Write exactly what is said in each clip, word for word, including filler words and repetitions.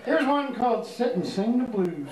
Here's one called Sit and Sing the Blues.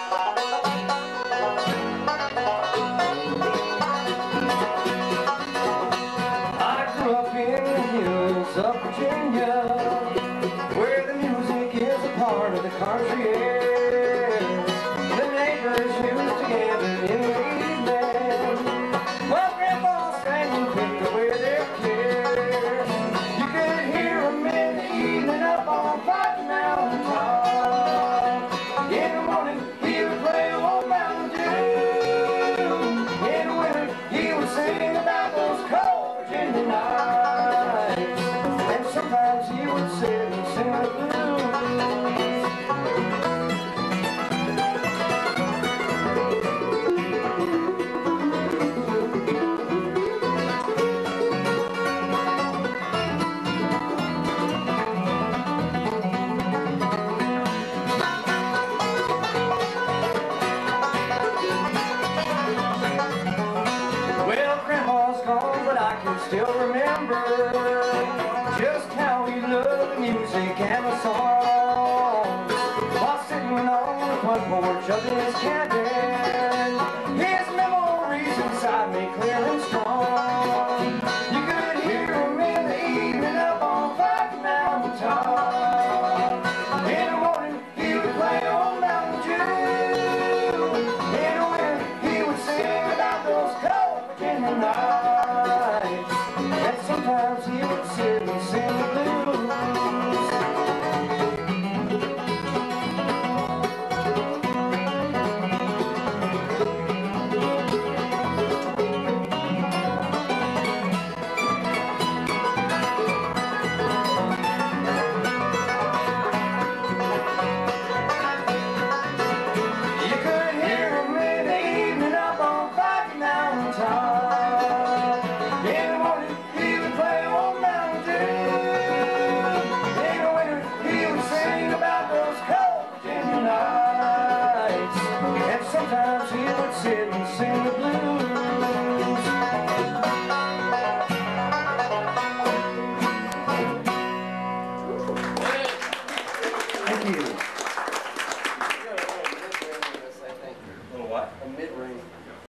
I grew up in the hills of Virginia, where the music is a part of the country air. The neighbors used to gather in the evening, while Grandpa sang and picked away their care. You could hear him in the evening up on Five Mountain Top. In the morning he would play Old Mountain Dew. In the winter he would sing about those cold Virginia nights. And sometimes he would sit and sing the blues. Still remember just how he loved the music and the songs, while sitting on the front porch of his cabin. His memories inside me clear and strong. You could hear him in the evening up on Five Mountain Top. In the morning he would play Old Mountain Dew. In the winter he would sing about those cold Virginia nights. Sometimes he would sit and sing the blues. You could hear him in the evening up on Five Mountain Top. In the morning he would play Old Mountain Dew. In the winter he would sing about those cold Virginia nights. And sometimes he would sit and sing the blues.